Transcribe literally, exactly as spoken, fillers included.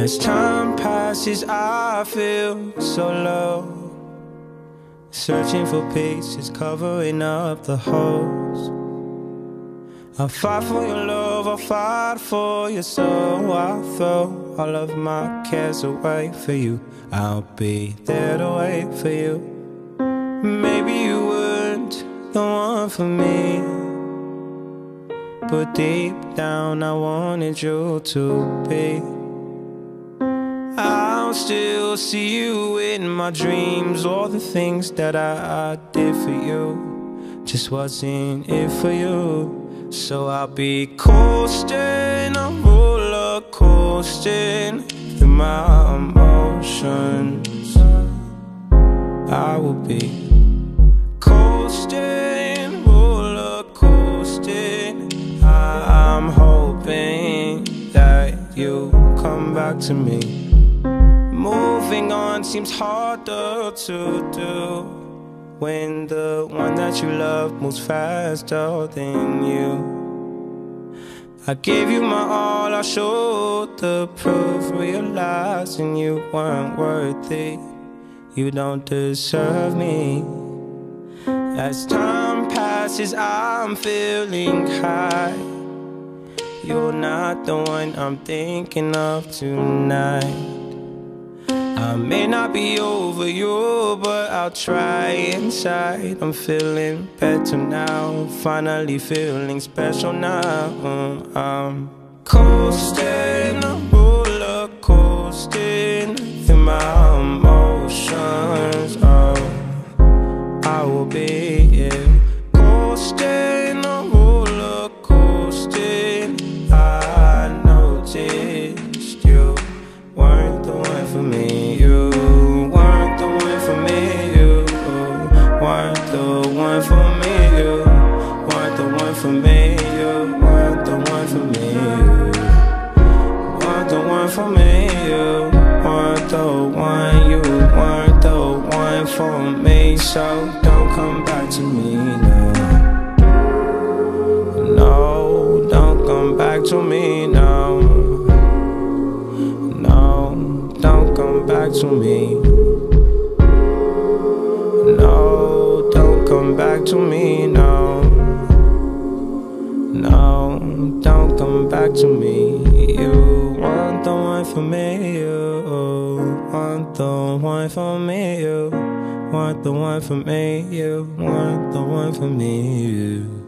As time passes, I feel so low, searching for pieces, covering up the holes. I'll fight for your love, I'll fight for your soul. I'll throw all of my cares away for you. I'll be there to wait for you. Maybe you weren't the one for me, but deep down I wanted you to be. I'll still see you in my dreams. All the things that I, I did for you just wasn't it for you. So I'll be coasting, I'm roller coasting through my emotions. I will be coasting, roller coasting. I, I'm hoping that you come back to me. Moving on seems harder to do when the one that you love moves faster than you. I gave you my all, I showed the proof, realizing you weren't worthy. You don't deserve me. As time passes, I'm feeling high. You're not the one I'm thinking of tonight. I may not be over you, but I'll try inside. I'm feeling better now, finally feeling special now. I'm coasting, I'm roller coasting through my emotions. Oh, I will be here coasting, I'm roller coasting. I noticed you weren't the one for me. For me, you weren't the one for me. You weren't the one for me. You weren't the one. You weren't the one for me. So don't come back to me now. No, don't come back to me now. No, don't come back to me. No, don't come back to me now. No, don't come back to me. You want the one for me. You want the one for me. You want the one for me. You want the one for me. You